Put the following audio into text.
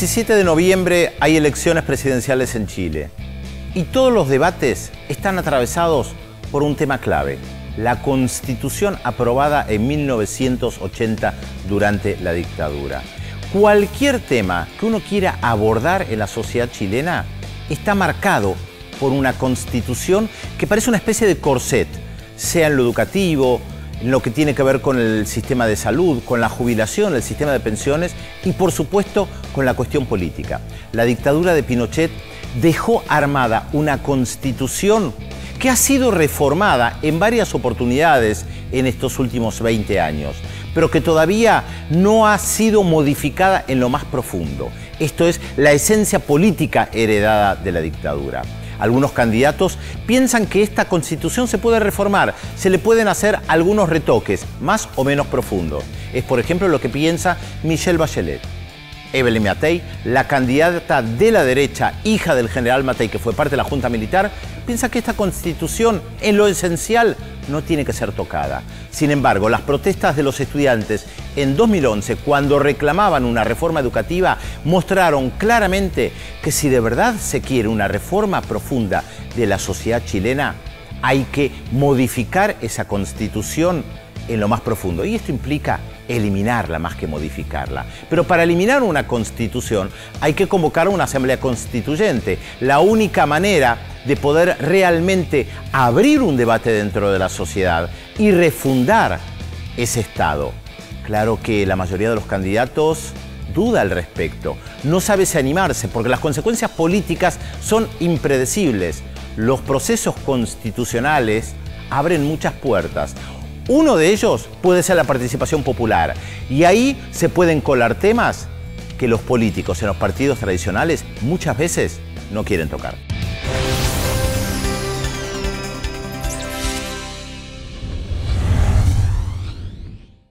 17 de noviembre hay elecciones presidenciales en Chile y todos los debates están atravesados por un tema clave: la Constitución aprobada en 1980 durante la dictadura. Cualquier tema que uno quiera abordar en la sociedad chilena está marcado por una Constitución que parece una especie de corset, sea en lo educativo, en lo que tiene que ver con el sistema de salud, con la jubilación, el sistema de pensiones y, por supuesto, con la cuestión política. La dictadura de Pinochet dejó armada una Constitución que ha sido reformada en varias oportunidades en estos últimos 20 años, pero que todavía no ha sido modificada en lo más profundo. Esto es la esencia política heredada de la dictadura. Algunos candidatos piensan que esta Constitución se puede reformar, se le pueden hacer algunos retoques, más o menos profundos. Es, por ejemplo, lo que piensa Michelle Bachelet. Evelyn Matei, la candidata de la derecha, hija del general Matei, que fue parte de la Junta Militar, piensa que esta Constitución, en lo esencial, no tiene que ser tocada. Sin embargo, las protestas de los estudiantes en 2011, cuando reclamaban una reforma educativa, mostraron claramente que si de verdad se quiere una reforma profunda de la sociedad chilena, hay que modificar esa Constitución en lo más profundo. Y esto implica eliminarla más que modificarla. Pero para eliminar una Constitución hay que convocar una asamblea constituyente. La única manera de poder realmente abrir un debate dentro de la sociedad y refundar ese Estado. Claro que la mayoría de los candidatos duda al respecto, no sabe si animarse, porque las consecuencias políticas son impredecibles. Los procesos constitucionales abren muchas puertas. Uno de ellos puede ser la participación popular, y ahí se pueden colar temas que los políticos en los partidos tradicionales muchas veces no quieren tocar.